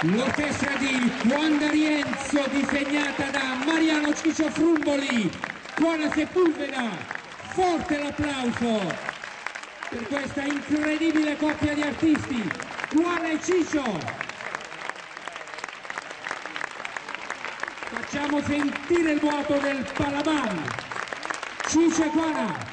L'orchestra di Juan D'Arienzo disegnata da Mariano Ciccio Frumboli, Juana Sepulveda, forte l'applauso per questa incredibile coppia di artisti, Juana e Ciccio. Facciamo sentire il vuoto del Palabam, Ciccio e Juana.